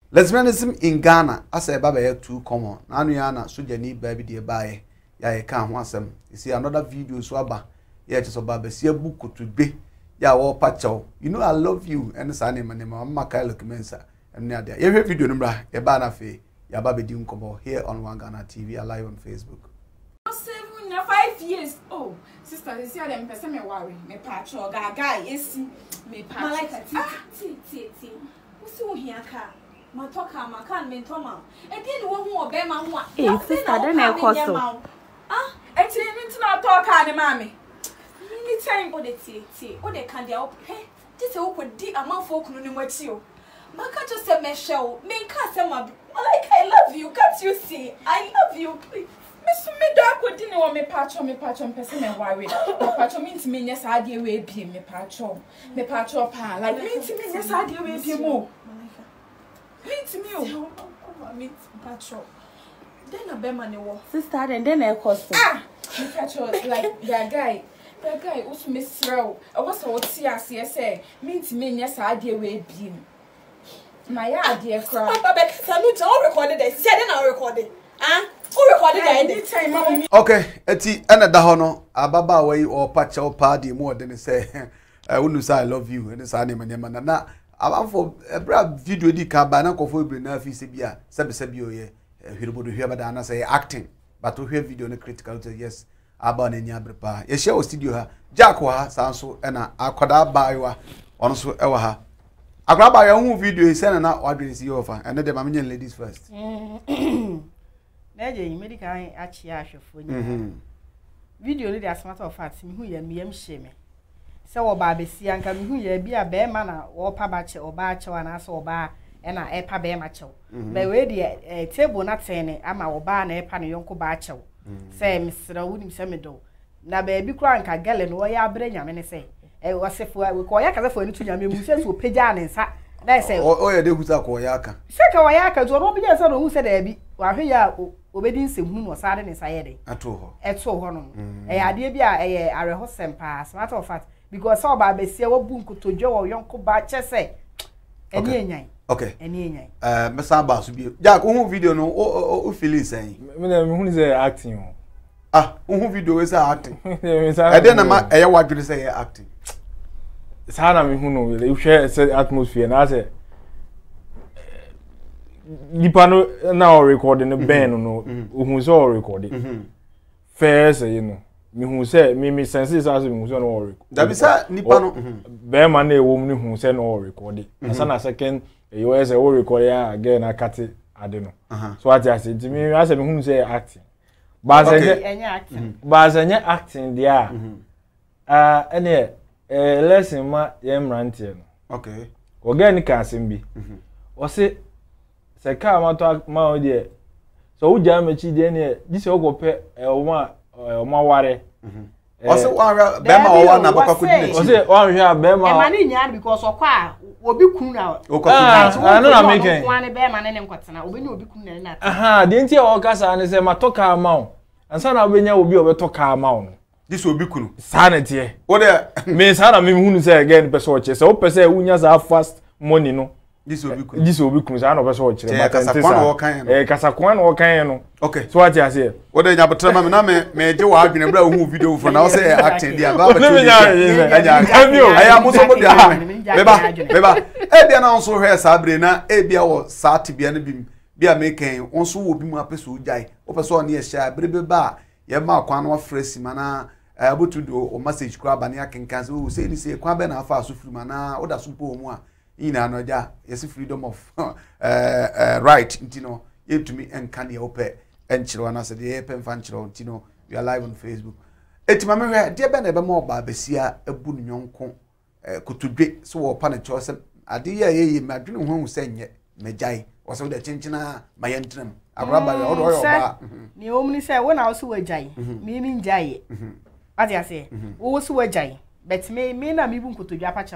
Lesbianism in Ghana as a baba too common. Nanuana Sujani baby dear by ya can't want some. You see another video swabba. Yeah, just a baba see a book to be. Ya all pacho. You know I love you and the son and name Makai Locumensa and near there. Every video number a banner fee. Ya baby doom come here on One Ghana TV alive on Facebook. 5 years. Oh, sister, you see them person me worry. Me patcho guy is me patcho. Malaika ti. What's you here ka? Ma toka ma kan me toma. E dey no hu obema ho a. Eh, sister, then e koso. Ah, e ti ni na talk ani mami. Ni time O de ti. O de kan dia o pe. Ti se o kodi amanfo kunu ni mwachi o. Maka just say me show. Me ka say ma. Malaika, I love you. Can't you see? I love you. Please. Miss me da ko di ni wo me patcho person me worry. Me patcho means me nya sa de we bi me patcho pa like me nya sa de we bi mo. Me patcho. Then a bema ni wo. Sister, then I cost. Ah, me patcho like that guy also miss row. I was so see as say me nya sa de we bi. My idea cry. Baba, Samu John recorded it. Said then I recorded. Who recorded it? Okay, eti ena da hono ababa we or patch or party more than say unu say I love you and say name na abafo ebra video di ka ba na kofo ibri na fi se bia sebi oye hwirebodo hweba da na say acting but we video no critical to yes aba na nya brepa ye share o studio ha Jack wa sanso ena akoda baiwa ono so ewa ha agraba ya hu video se na wadwene si ofa ene de mamenye ladies first. Neje medical achi ahwefo nya. Video ni as matter of fact me hu ye miyam sheme. Se wo ba besi anka me hu ye bia be ma na wo pa ba che oba che wa na so oba e na e pa be ma che. Be we de table na tene ama oba na e pa ne yonko ba che. Se misra wunim se me do. Na be bi kura anka gele no ya abre nyame ne se. E wasefo we ko ya kaza fo ni tu nyame mu se so peja ne nsa. Na se o ye de huta ko ya aka. Se ka wa ya aka zo no bi je se no hu se da bi. Wa hwe ya obedi nsehunu no sade ne sayede ato ho no ade bi a areho sempa as matter of fact because so ba besia wo bu nkotodwe wo yonko ba chese eni enyan okay eni enyan mesa ba so bi Jack hu video no o feel say me na me hu say acting hu video we say acting e dey na ma e wadwene say acting sana me hu no we hwe say atmosphere na say Nipano now recording the band no who's all recording. First, you know, me who said me senses as me who's all recording. That is a Nipano bear man a woman who said all recording. And a second, you as a all recording again. I cut it. I don't know. So what I said to me, I said, whom say acting. But any acting there. Any lesson ma yem ranting. Okay. Organic can be. Or say. Se ka ma o de so wo jam machi de ne di se wo pe o ma ware o se wa be ma o wa na baka kudi o se o hwe be ma e ma ni nya because okwa obi kun na no na make one be ma ne nkotena obi ni obi kun na na aha de ntia o kasa ne se ma to ka ma o ansa na obi nya obi o be to ka ma o this obi kunu sanete o de me sana me hunu se again person o che se o pese unya za fast money no this obi kunu za no be so chire ba kan tisa kasakwan wo kan no okay so what you say o de nya betra ma me je wa adwene bra hu video for now say acting dia ba aya mo so mo dia beba e bia na onso hwe sa bre na e bia wo sa te bia na bia meken onso wo bi mu apeso ujai o peso ne ye sha bre be ba ye ma kwa na fresi mana abotu do o message kura ba ne akenkan so say ni say kwa be na afa so firi mana o da so po mu a ina no ja yes freedom of right ntino yetumi enka ne ope enchiro na se de epe mfa nchiro ntino we are live on Facebook etima me hwe de be na be mo ba besia ebu nyonko kotodwe so wo pa na chose ade ye me adwene hu senye mejai wo se de chinchina mayentram abraba yo do yo ba ni omni se wo na wo so wajai mi njai ade ase wo so wajai bet me na mi bu nkotodwe apa cha no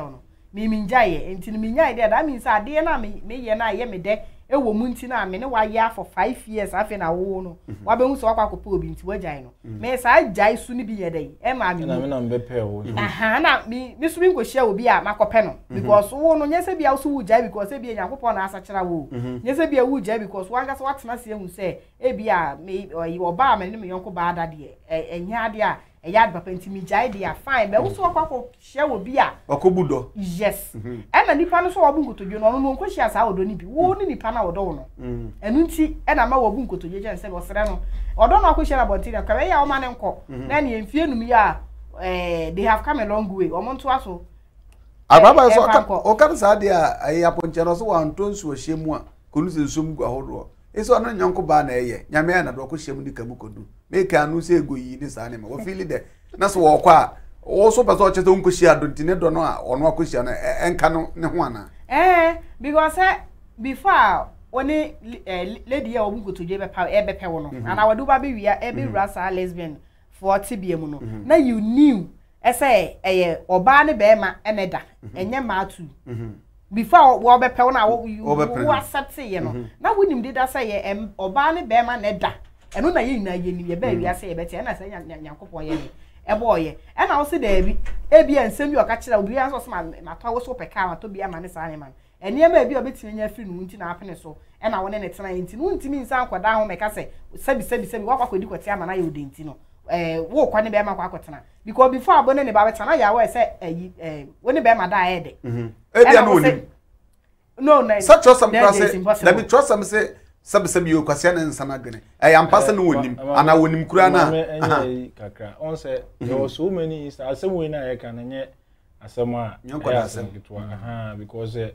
me njaye enti me nyaye there that means ade na me ye na ye me de e wo mu nti na me ne wa ya for 5 years afi na wo no wa be hu so akwa kopo obi nti wagyan no me sa jai su ni bi ye dey e ma me na me pe wo na me su bi nko hia obi a makope no because wo no nyese bia so wu jai because e bia Nyankopon na asakira wo nyese bia wu jai because wan gasa watena se hu se e bia me oba me ne me yonko ba ada de enya ade a yad papa ntimi jai dia fine be wo so akwa hia obi a wakobudo yes na nipa no so wo bunkotojo no no nko hia sa odo ni bi wo ni nipa na odo no enu nti na ma wo bunkotojo je nse bo sere no odo no akwa hia na bonti na kwa ya o ma ne nko na ne emfie num ya they have come a long way o mo nto aso ababa so o kan sa dia aponche no so wa ntonsu ohemu a konu se nsum gu ahodo eso no nyanko ba na eye nyame na do ko hyem di kamu kodu make anu se egoyi ni sa ne ma wo feel de na so wo kwa wo so person che so nko hia do ntine do no a ono akohia no enka no ne ho ana because before oni lady ya obunkotoje be pe wo no ana wadu ba be wia e be rasa lesbian for tibiemu no na you knew ese oba ne be ma eneda enye ma atu before wo be pe wo na wo accept ye no na wonim de da say oba ne be ma neda eno na ye nyina ye ni ye ba wia say ye bete na say Nyankopon ye ni eboye e na wo se da bi e bia nsem bi o ka kira obi an so ma to wo so pe ka ma to bia ma ne sa ne man ene ma bi obetime nya firi nu nti na apene so e na wo ne tena nti nu ntimi nsa akwada ho me ka se sabi wa kwakodi kwati ama na ye odenti no wo kwa ne be ma kwa kwatena because before abone ne ba betena ya wo say wo ne be ma da ede e bia no ni no such some process let me trust some say sabi yo kwase na nsa na gene ampasa no wonim ana wonim kura na kakra on say there was so many asem we na ye kan nye asem a nyankwada asem kitwa because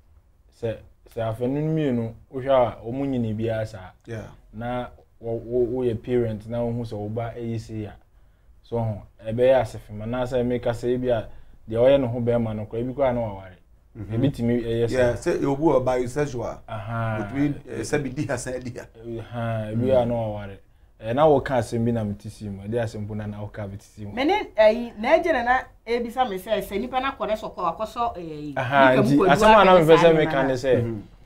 se afenun mi no wo hwa omunyini bia sa na wo ye parent na wo hu so oba eyisi ya so ho ebe ya asefima na say make say bia de oye no ho be ma no kwa bi kwa na waware ebitimi yes say obu oba bisexual between sabidi hasan dia ebi ya no waware na wo ka asem bi na metisi mu de asem bu na wo ka betisi mu mene na ejere na ebisa me say nipa na kore so kwa akoso asem na me pese me kan say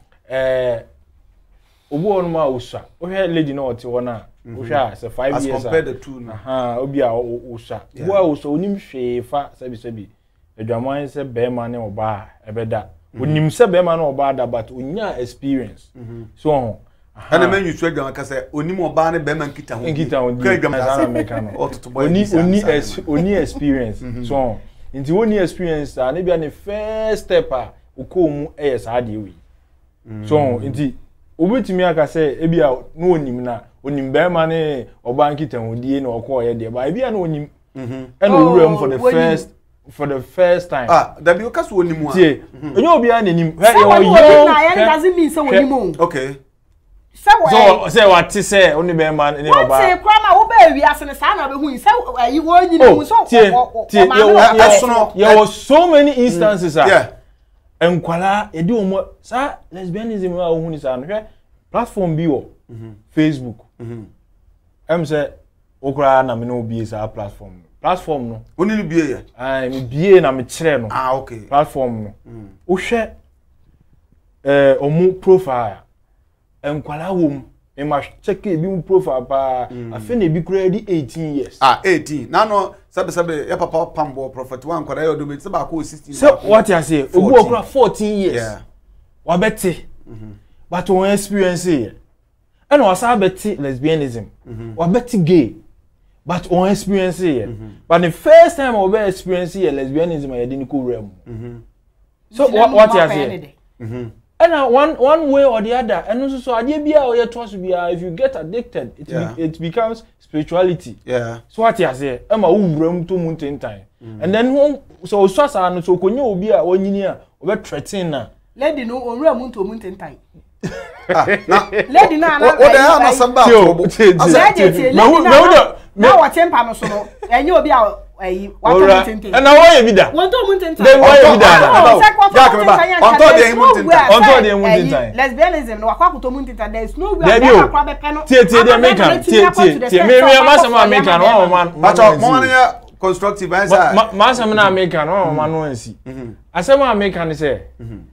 obu onu ma usha o hwe lady na oti wona o hwe say 5 years as compared the two obi a usha bo a usha onim hwe fa sabi edwaman se be ma ne oba ebeda onim se be ma ne oba da but onya experience so ana men yusu edwaman ka say onim oba ne be ma nkita ho ka edwaman meka no oni experience so nti oni experience na bia ne first step a ukomu sa de wi so nti obetimi aka say ebia no onim na onim be ma ne oba nkita ho die na okoye de ba ebia na onim and owuram for the first time that be okaso onim a tie enye obi a nanim doesn't mean say onim okay so say what say oni be ma ne oba what say kwa na wo ba wi ase ne sa na be hu say ayi wo nyini so there was so many instances enkwala edi omo sa lesbianism wa hu ni sa no hwe platform bi wo Facebook say okra na me no bi sa platform no oni ni bie ya me bie na me kire no okay platform no wo hwe omu profile enkwala wo me ma check e bi mu profile pa afi na bi kura di 18 years 18 na no sabe ya papa pambo prophet one kwara yo do be ba ko 16 so what you say ogu okura 14 years wa beti but one experience here and was abeti lesbianism wa beti gay but one experience here but the first time I be experience here lesbianism I didn't go realm so what you say and one way or the other and also so ade bia or you trust bia if you get addicted it becomes spirituality so what you say am a wuram to muntentan and then so swasa no so konye obi a onyini a obe threaten na lady no onwura mu to muntentan lady na o de ha samba na wa tempa no so no enye obi a wa to muntentan na wo ye bida won to muntentan then wo ye bida on to de muntentan lesbianism no wa to muntentan there is no way akwa be pe no tie de make am tie me masama make am one man but mo constructive answer. Masam na America no ma no ansi. Asem America ne say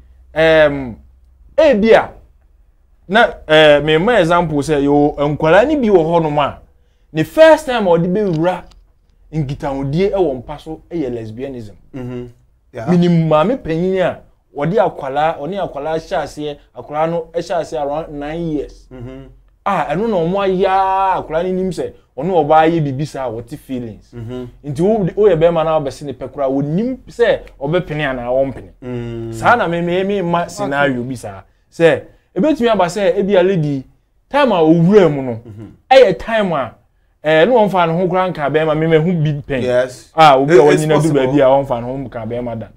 bia na me ma example say yo nkwala ni bi wo ho no ma. The first time odi be wura nkitahodie e wo mpa so e lesbianism. Yeah. Minimum mame panyin a odi akwala hyase akwala no e hyase around 9 years. Eno no mo aya akwala ni nim se ono oba ye bibisa what feelings. Nti wo ye be ma na obese ne pekura wo nim se obepene ana wo mpene. Sa na me ma scenario bi sa se ebetumi aba se e bia lady time a owura mu no e time a no one fan ho kran ka be ma me hu big pen. Yes. Obi a wanyina du ba bia one fan ho ka be ma da.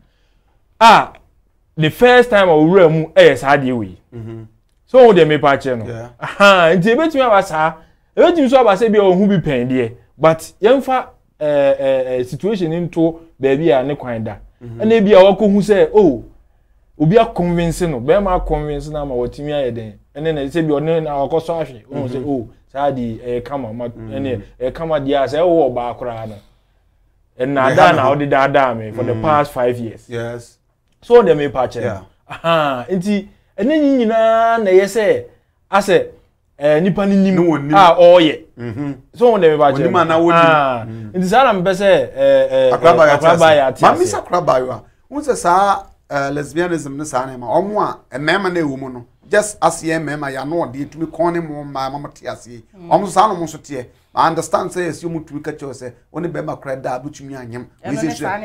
The first time a owura mu sa de we. So they me patch no. Nti ebetumi aba sa ebetumi so aba se bia hu big pen de but yemfa situation into baby a ne kwan da. Na bia wakohu se obi a convince no be ma convince na ma watimi aye den ene na se bi one na akoso ahwe o se sadi kama ma ene kama dia se wo ba akora no na da na odi da me for the past 5 years. Yes. So they me patch. Nti ene nyina na ye se ase nipa ni nim oye. So they me patch. Ni ma na wodi. Nti sala me se akraba ya tia. Ma mi sakraba yo. Unse sa lesbianism ne sa na ma omo a mema na ewu mu no just as ye mema ya no de tumi kon ne mo ma mama ti ase omo sa no mo so te I understand say yes you mu tumi ka che say oni be ma kra da butumi anyem we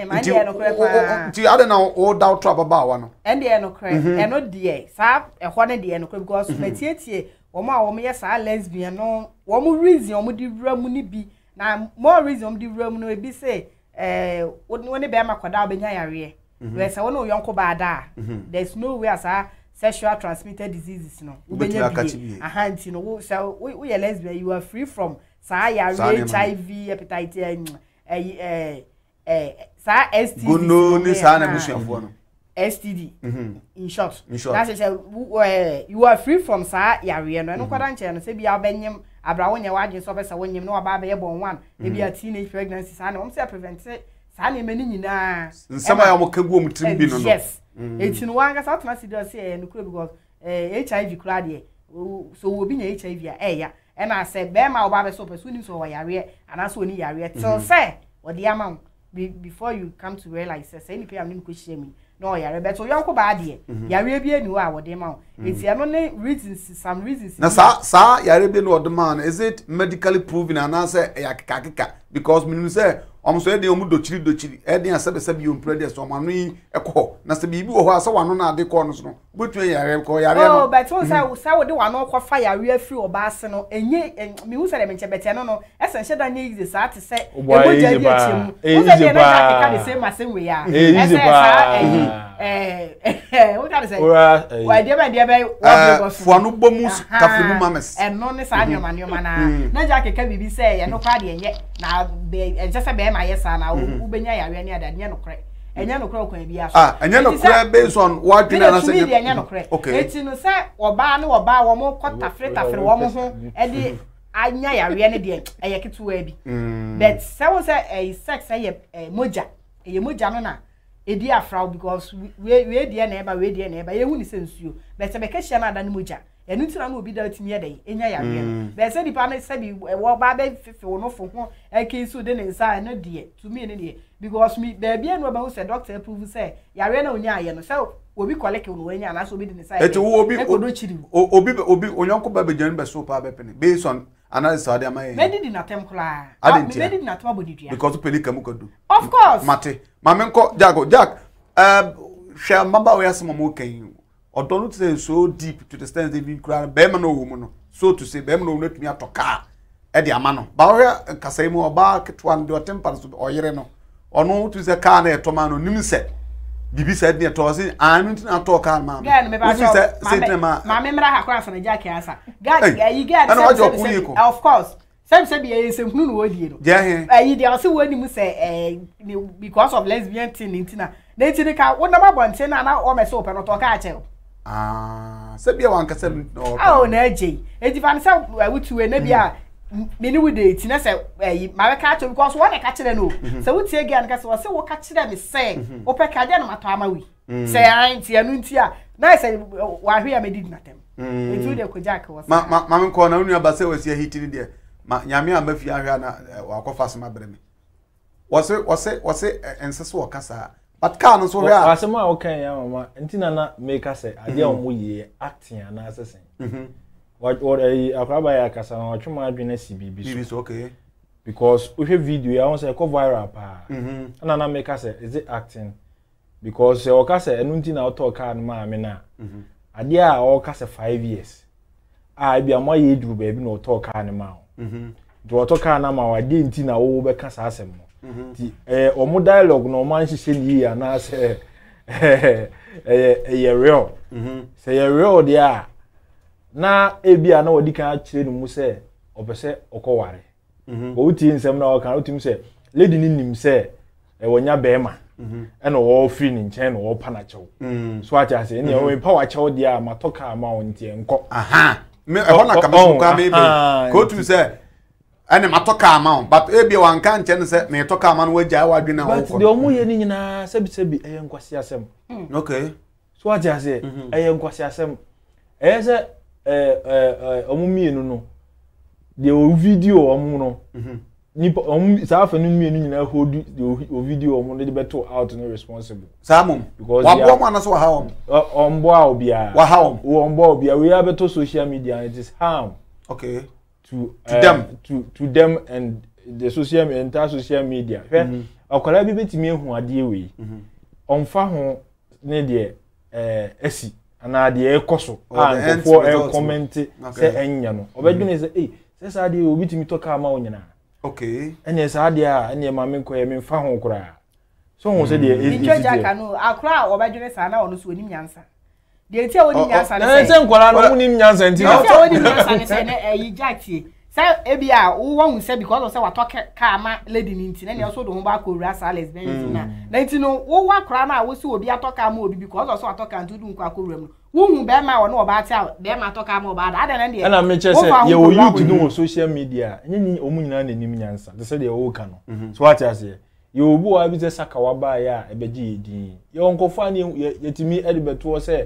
say ti ade na all doubt trouble ba wa no and dey no kra e no dey sa e ho ne dey no kra because matietie omo a omo ye sa lesbian no omo reason omo di wura mu ni bi na more reason omo di wura mu no e bi say oni be ma kwada obenya yare we say wona oyonko ba da there's no way as sexual transmitted diseases no ubenya bi nti no wo so we lesbian you are free from HIV hepatitis STD gono ni sa na busuafo no STD in short that's say you are free from yare no kwada nche no se bia obenyem abrawo nya waje so be se wonyem no aba be born one e bia teenage pregnancy sa na say prevent sa na mani nyina nsama ya mo kagu mu trim bi no yes eti no wanga sa tona serious no because HIV kura de so obi nya HIV a and I said be ma oba be so person ni so yare and so ni yare till say odi ama before you come to realize say ni pe am ni ko shame no yare but so yonko ba de yare bi anu a odi ma eti ano ne reasons some reasons na sa yare bi no odi ma is it medically proven and say yakaka because me say so e dey omu dochiri e dey asebe you predes so manu yi ekọ na se bibi wo ho asa wano na ade kọ no so betu yare ko yare no but so say wo dey wano kọ fa yare afri oba ase no enye me hu say dem nchebete no esen hye da nye easy sa te say emoja bi achemu wo say dey na ka dey say masem we ya esen sa wo ka dey say wa dey be wo fuanu bomu kafinu mames no ne sa nyoma na ja keka bibi say ye no kwa de enye na be just be ma yesa na ubenya yare ni adade no kre enya no kre okwan bi aso enya no kre based on what you na say enya no kre eti no say oba wo mo kwata free wo mo ho e di anya yare ni de eye ketuwa bi but say wo say sex moja no na edi afraw because we die na eba ye hu ni sensuo but se be ka hia na ada ni moja enu tina no obi da timi yede enya yare be se di pa na se bi wo ba be fefe no fo ho eke so de ne sa no de to me ne de because me there be enu ba who say doctor approve say yare na onya aye no say obi collect no onya na so obi de ne sa eti obi onyanko ba be jan be so pa be pene based on analysis ade amaye me di na tem kula me di na to abodidua because pelika mu kodu of course mate mamenko jack share mamba we asema mo kan odo no say so deep to the extent they been cry be man no wo mu no so to say be man no natumi atoka e de ama no ba wo kasai mu oba ketwa ndo temper so oyere no ono to say car na etoma no nim se bibi said ne to say anu ntina to car ma ma me mra ha kwa so na jack asa you get of course say be e sem hunu no wodi no you dey also woni mu say because of lesbian thing ntina na ntina ka wona ma bonte na o me so pe no to ka ache se bia wan kasa no na ejei edi fan say wutuwe na bia me ni we dey ti na say ma be catch because one e catch no say we tie again ka say we catch them say o pe ka dia na mato ama we say anti anu nti a na say wa hwe ya me did natem etu de ko jack was ma me ko na unu aba say we see hitiri de ma nyame a mafi ahwe na wa kofa sema breme wose enseso okasa but can so hwe a asema okan ya mama ntina na make say ade o mo ye acting ana asesen what akraba ya kasa na otwuma adwena CBB so okay because we have video ya won say go viral pa na make say is it acting because o ka say enu ntina o talk kan ma me na ade a o ka say 5 years bia mo ye duru ba bi na o talk kan ma do o talk kan na ma wa de ntina wo be ka sa asem mo ti omo dialogue no man hihye ni ya na say real say real dia na ebia na wodi kan akire no mu say opese okoware bo uti nsem na o kan uti say lady ni nim say wonya beema e no wo free ni nchen no wo pa na chew so acha say ni o pa wa chew dia matoka ma won tie nko me e hona kameso kwa me go to say ene matoka amount but ebia wan kan nchen say me toka amount waja wa dwena wo ko but de omo ye ni nyina sebi eye nkwasi asem okay so acha say eye nkwasi asem say omo mienu no de o video omo no nipa omo sa afa no mienu nyina hold the video omo de beto out no responsible samum because wa bo mo na so ha ombo a obia wa ha ombo obia we are beto social media it is harm okay to them and the entire social media akola bi betimi ehu ade we onfa ho ne de esi ana de ekoso for comment say enya no obedwene say say ade obi timi toka ma onyina okay ene say ade a ene ma me nkoye me mfa ho kura so ho say de ntwe jaka no akra obedwene sa na ono so onim nyansa de tie onim nyansa ne say nkola no onim nyansa nti no tie onim nyansa ne say na jaki say ebia wo wan say because of say wa toka ka ma lady ni nti na ne so do ho ba ko wura sa lesbian na nti no wo wa kra na wo si obi atoka ma obi because of so atoka ntudu nko akowura mu wo hu be ma wo no oba tia be ma atoka ma oba da na ne na me che say ye wo youth no social media nyi omu nyina na nim nyansa de say de wo ka no so what you say ye obu wa bi say saka wa ba ya ebeji edin ye onkofo ani yetimi edibeto say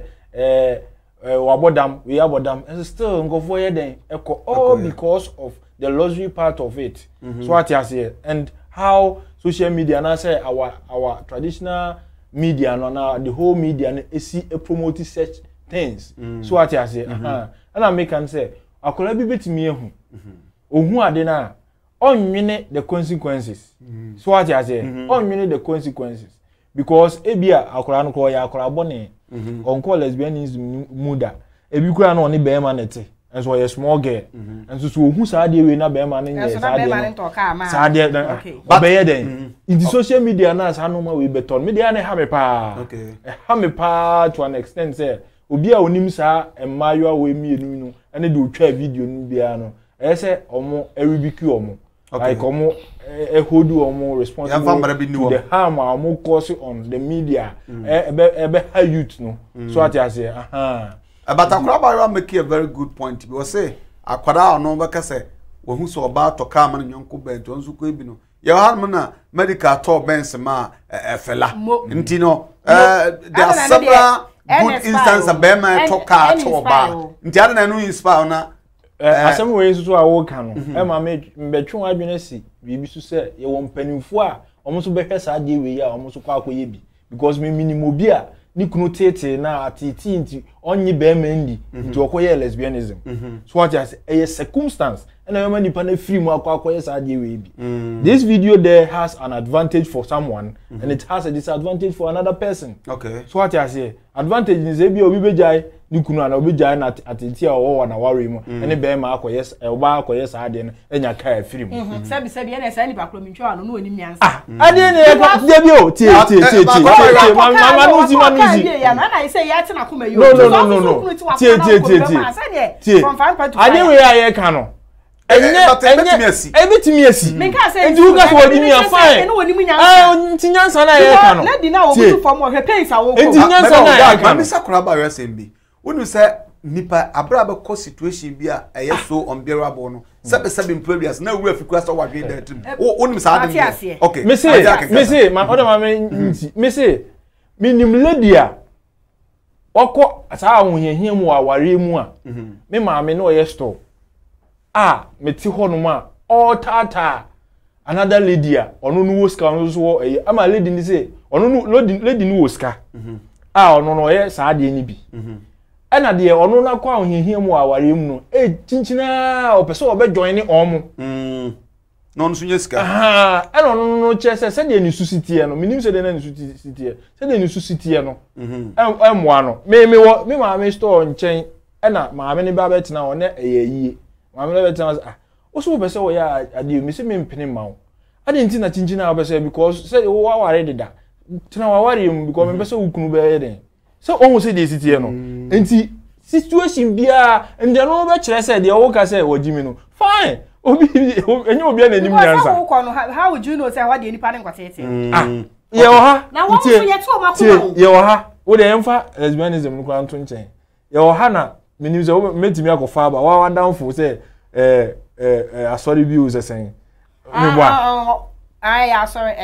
wabodam we abodam and still nkofo ye den eko all because of the luxury part of it so what you say and how social media na say our traditional media no na the whole media na promote such things so what you say and I make am say akola bi betimi ehu ohun ade na onwene the consequences so what you say onwene the consequences because ebia akola no ko ya akola bone onko lesbianism muda ebi kura no ne be ma nete enso ye small girl enso so ohun sa de we na be ma ne nye sa de sa de ba be ye den in the social media na sa no ma we beton media na ha me pa ha me pa to an extent say obi a onim sa emayo a we mienu no ene de otwa video no bia no say omo ewibiku omo like omo hold omo responsible to the harm omo cause on the media ebe high youth no so what you say but akwara make a very good point because say akwara no be kase wo hu so ba to ka man nyonko ben to nsu ko ebi no ye ha na medical to bense ma efela nti no there are several good instances about my to ka to ba nti ada na no inspire na asem we so a wo ka no e ma me mbetwe adwene si bibi so se ye wo mpanimfo a omo so behwe sa de we ya omo so kwa akoye bi because me minimo bi a ni kunu tete na atiti nti onyi be ma ndi nti okoye lesbianism so what you say a circumstance and I man nipa na free mu akoye sa de we bi this video there has an advantage for someone and it has a disadvantage for another person okay so what you say advantage is e bi obi bejai ni kunu ana obi jai na atiti a wo na ware mu ene be ma akoye oba akoye sa de no enya ka free mu sabi ene sa ni bakro mincho ano no onim nyansa ade ne de bi o tie mama no si ya na na say ya ti na kuma yo no tie ade we ya ka no ebitimi esi nti uga so wodi mi afan nti nyansa na ye ka no lady na wo butu form o he pay sa wo nti nyansa na ye ka no mi sakura ba we sembi wonu say nipa abra be ko situation bi a eye so unbearable no sabe previous na wura fiku asa wadwe that onim sa dem okay me say ma order ma me say minim lady a okọ sa ahohehia mu aware mu a me maame no ye store me ti ho no ma all tata another lady a ono no woska ono so ama lady ni say ono no lady ni woska ono no ye sa de ni bi ena de ono na kwa ahohehia mu aware mu no chinchina opeso obe join ni omo no no sunye ska ena ono no chese se de ni susiti no minim se de na ni susiti se de ni susiti no emwa no me maame store nchen ena maame ni ba betina one eyeyie maame le betina oso be se wo ya ade mi se me mpene mawo ade nti na chinchina obeso because se wo aware deda tina waware mu because me beso ukunu be ye den so on say dey sit here no enti situation bia and they no be kire say dey wo ka say wajimi no fine obi enye obi na nim nyansa how would you know say what dey nipa ne kwatete ye wo ha na wo so ye to makoma ye wo ha wo dey emfa lesbianism no kwanto nchen ye wo ha na menim say wo metimi akofa ba wa down for say asori bi o say sen me bua sorry.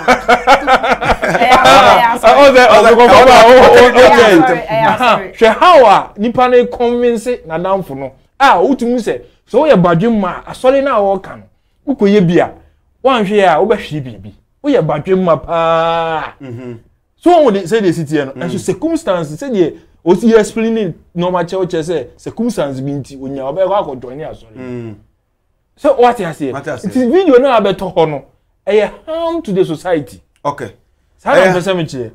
How nipa na convince na damfo no. Utumi se so ye badwem ma asori na wo kan. Ukoye bia. Wanhwe a wo behwe bibi. Wo ye badwem ma pa. So when they say the city no, and so circumstances say the o si explaining normal church say circumstances bi nti onya obe kwa ko join asori. So what you say? It is video na abeto ho no. A harm to the society. Okay. Okay.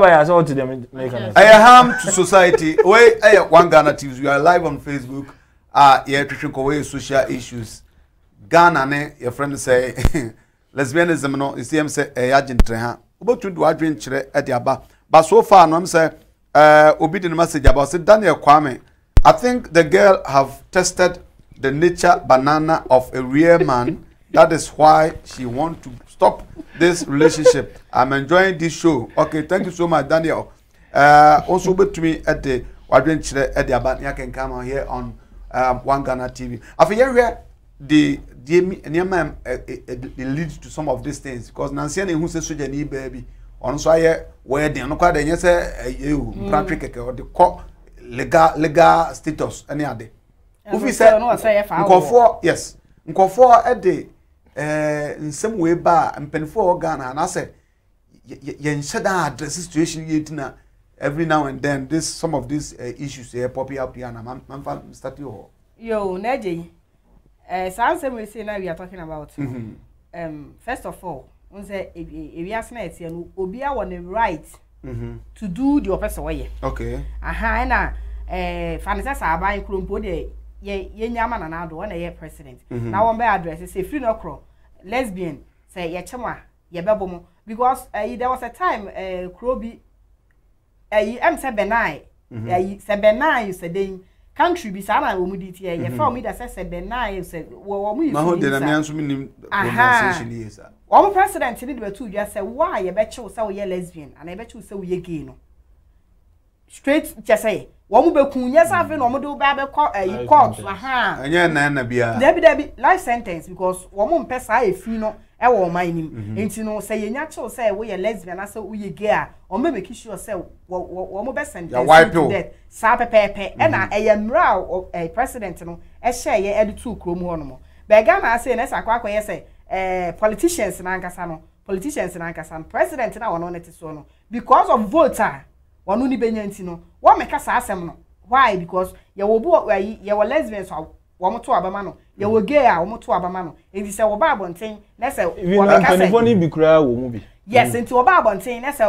A harm to society. One Ghana TV. We are live on Facebook. Yeah, to social issues. Ghana, ne your friend say lesbianism no. You see him say agent treha. About to do adwin chere at the aba. But so far, no, I'm say obedient message about say Daniel Kwame. I think the girl have tested the nature banana of a real man. That is why she want to stop this relationship. I'm enjoying this show. Okay, thank you so much, Daniel. Also between at the Wadrin at the Abania can come on here on One Ghana TV. I feel the leads to some of these things because Nancy who says so baby on so wedding no quite yes you Patrick or the court legal status any other. If we say yes, nkofo at the in some way ba mpenfo Ghana and I say yen shada address situation yetina every now and then this some of these issues here popping up here and man start you yo Neji some we say now we are talking about first of all we say if we are saying no obi a want the right to do the person way okay na fanisa sa aban krompo de ye nyama na na do na ye president na won be address say free no kro lesbian say ye chema ye bebomo because there was a time krobi am say benai say benai you say den country bi sa na wo mu dit ye fa me da say benai say wo mu yi ma ho de na me anso me nim pronunciation yi sa wo president ni de betu dwa say why ye be chew say wo ye lesbian and ye be chew say wo ye gay no straight just say wo mu be kunye sa fe no mo do ba be court anya na bia debi life sentence because wo mu mpe sa efi no e wo man nim enti no say yenya chew say wo ye lesbian na say wo ye gay a o me make sure say wo mu be sentence to death sa pepepe e na e ye mra president no e share ye edi tu krom ho no mo be Ghana say na sa kwa ye say politicians na nkasa no president na wono net so no because of voter wonu ni benya nti no wo meka sa asem no why because ye wo bo ye wo lesbians wo moto abama no ye wo gay a wo moto abama no enti se wo ba abonten na se wo meka se foni bi kura wo mu bi yes enti wo ba abonten na se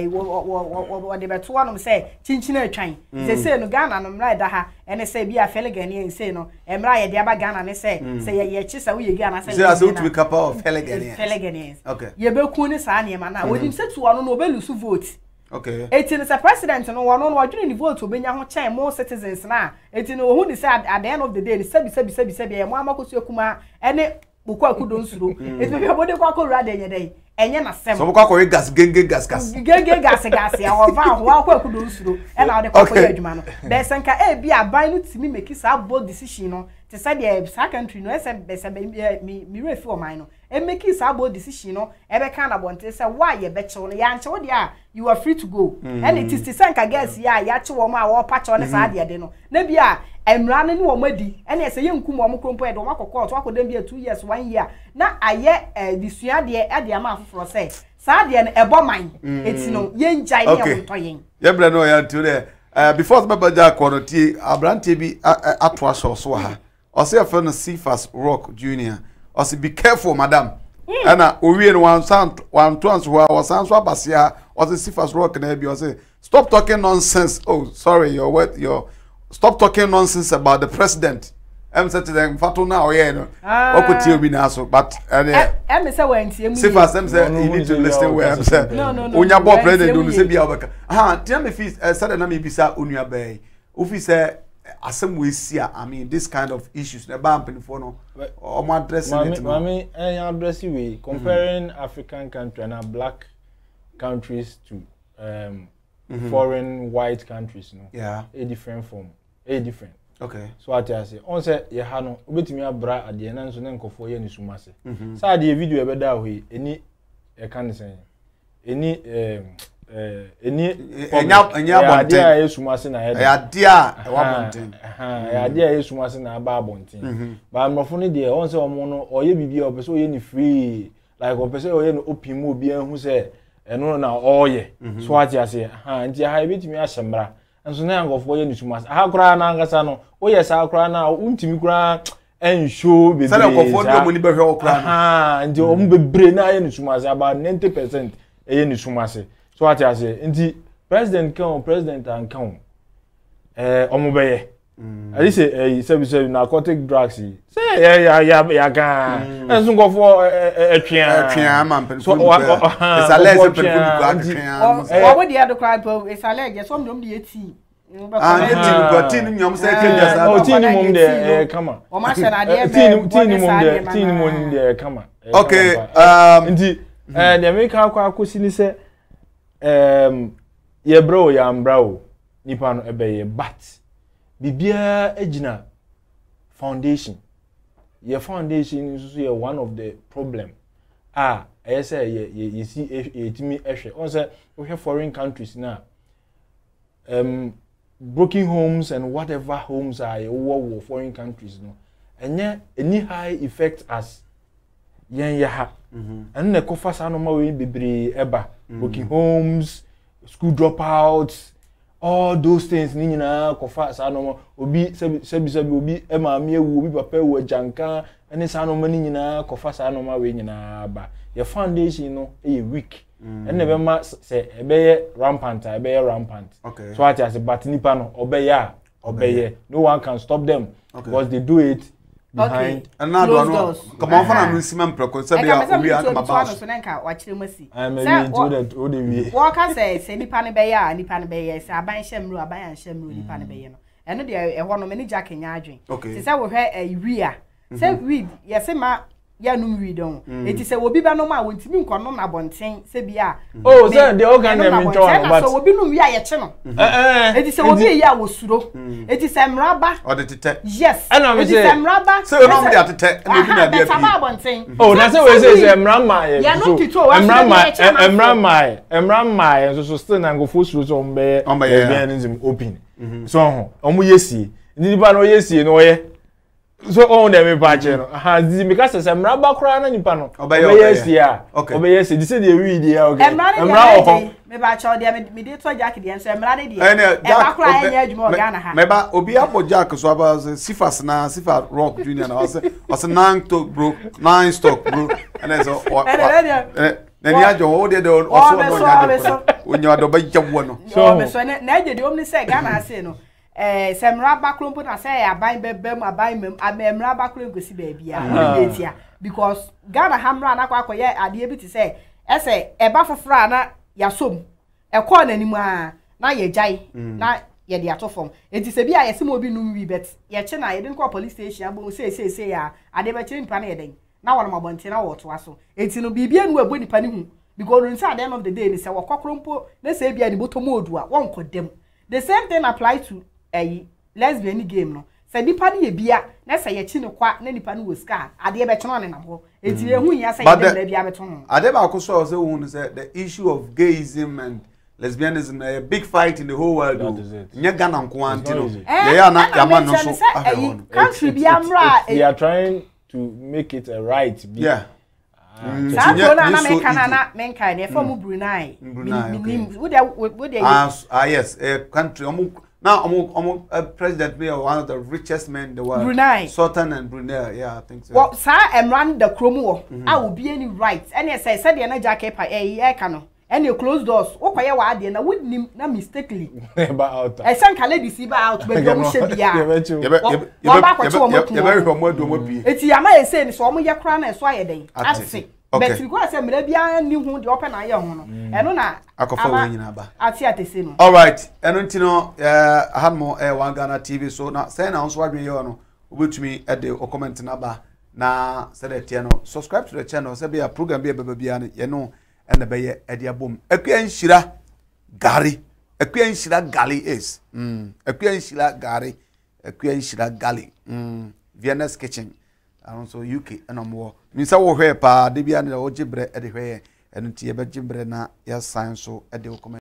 wo de beto no se chinchina atwan se no Ghana no mra da ha ene se bi afele Ghanaian se no emra ye de aba Ghana ne se ye chi sa wo ye Ghana se se to be couple of Ghanaians okay ye be ku ni sa ne ma na wo dim se to no no be lose vote. Okay. Eti no president no wono no wadwene ni vote obenya ho chen more citizens na eti no who decide at the end of the day ni sabi e mo amakosu akuma ene buku akudo nsuro eti be bode kwa ko rade nye dai enye na sem so kwa ko gas genge gas ya hova ho akwa kudo nsuro e na o de kwa adwuma no be senka e bi aban no timi make sa bold decision no te say the secondary no ese me refi o man no e make sa bold decision no e be kan na bonte say why ye be chew no ya nche wo dia you are free to go and it is the senka gas ya che wo ma wo pa che no sa de no na bia emra ne wo madi ene ese ye nkum wo mkrompo e do makokọ to akodam bia 2 years 1 year na aye disua de e de ama afoforo say sa de no ebo man eti no ye njai ne ye to yen ye bra no ya to there before the baba ja ko no tie abrante bi ato aso so ha o say afa no Cephas Rock Junior o say be careful madam ana owie no one to answer wa san so abasia o say Cephas Rock na bi o say stop talking nonsense. Oh sorry your stop talking nonsense about the president. I'm said to them, Fatu now, yeah, no. What could you be now? So, but I'm say when Cephas, I'm saying you need to listen where I'm saying. No. When your boy president don't say be our. Tell me if said that me bisa unia bay. Ufi say asem we see. I mean this kind of issues. Na ba mpeni for no. Or my addressing it. Mami, address we comparing African countries and black countries to foreign white countries. No. Yeah. A different form. A different. Okay. So what I say, on say ye ha no obetimi abra ade na nso ne nkofo ye ni sumase. Sa ade video e beda ho eni e kan sen. Eni enya ade a ye sumase na ye. Ade a wa bonten. Ade a ye sumase na aba bonten. Ba mrofo ne de on say omo no oye bibi o pese oye ni free like o pese oye no open mo bi an hu say eno na oye. So what I say, nti ha e betimi ahyemra. Nso na ngofo ye ni sumase. Ha kura na ngasa no oye sa kura na untimi kura enshow bebre. Sa ngofo ndo mo ni behwe okura. Nti o bebre na ye ni sumase about 90% ye ni sumase. So what I say, nti president and kan omo beye. I say say narcotic drugs. Say ya kan. Nso ngofo etwean man pen. So it's a lesson pen ku etwean. What the other crowd it's a leg some dem dey tea. Tin nyom say kenja sa. Oh tin mum dey kama. O ma hye na dey be tin mum dey kama. Okay, nti the American akosi ni say ye bro ya mbra o nipa no ebeye but bibia ejina foundation your foundation is one of the problem I say you see etimi ehwe on say we have foreign countries now broken homes and whatever homes are war foreign countries no enye any high effect as yen ya ha and na kofa sa no ma we bebre eba broken homes school dropouts all those things ni nyina kofa sa no obi sebi obi ema me ewu obi papa ewu ajanka ene sa no ma ni nyina kofa sa no ma we nyina ba your foundation no e weak ene be ma se ebeye rampant okay. So what I say but nipa no obeye no one can stop them because they do it behind and now do come on for na nsima mpreko se be ya owi aka maba so na nka wa kire masi say o de wie wo ka say nipa ne be ya say aban hyemru aban hyemru nipa ne be ye no eno de ehwo no me ni jack nya adwen say wo hwe wi a say wi ye se ma ya num wi don eti say obi ba no ma wontimi nkonom na bonten se bia oh say the organ dem in town but so obi num wi a ye che no eti say obi ya wo suro eti say mraba or the tete yes eti say mraba so no me atete no bi na dia bonten oh na say we say mrama ye mrama so still na go for suro so mbe organism open so omo yesi ndi ba no yesi no ye so on dem patch no di because say mraba kra na nipa no obeyesi a obeyesi di say dey we dey okay mra o me ba cho dey me dey to jack dey so mra dey e ba kra anya adwuma organa ha me ba obi abo jack so aba Cephas Rock Junior na was 9 stock bro and so na ni ajo o dey also onyo do ba jawo no so me so na je dey omni say Ghana say no semra baklompo na say aban bebem aban mem amemra baklom gosi ba bia betia because Ghana hamra na kwa ye ade bi ti say ese eba fofora na yasom ekọ na nimu a na ye jai na ye de atofom enti se bia yesi mo bi num wi bet ye che na ye den ko police station abo say ya ade be che npa na ye den na wona mabonte na wo to aso enti no bibia nu abo nipa ni hu because no say at the end of the day ni say wo kokrompo na say bia ni botomo odu a won kodem the same thing apply to lesbian game no say nipa ni ye bia na say ye chi ne kwa na nipa ni wo ska ade be chono ne na ho enti ye hu ya say ye dem na bia beto no ade ba ko so say hu say the issue of gayism and lesbianism a big fight in the whole world. Nya Ghana nko antino. Yeah na yaman no so. Country bi amra. They are trying to make it a right. Yeah. Na America na menka ne from Brunei. Yes, a country now president be one of the richest men in the world. Brunei. Sultan and Brunei, yeah, I think so. Well, sir, run the chromo. I will be any rights. And yes, I said the na jacket pa cano. And you close doors. O kwaya wa ade na would na mistakenly. Ba out. I san kale di si ba out be do mo she bia. You very homodo mo bi. Eti ama e say ni so mo ye kra na so ayeden. Ase. But you go say mera bia ni hu de open aye ho no. Eno na akofa we nyina ba. Ati atese no. All right. Eno ntino ahamo One Ghana TV so na say na so adwen ye no. Obetumi e de o comment na ba na say the tie no. Subscribe to the channel say be a program be baba bia no ye no and the beye ediabom akuan hira gali is akuan hira gali Vienna's kitchen and also UK and more means wo hwe pa de bia na wo gibre e de hwe e no tie be gibre na ya sign so e de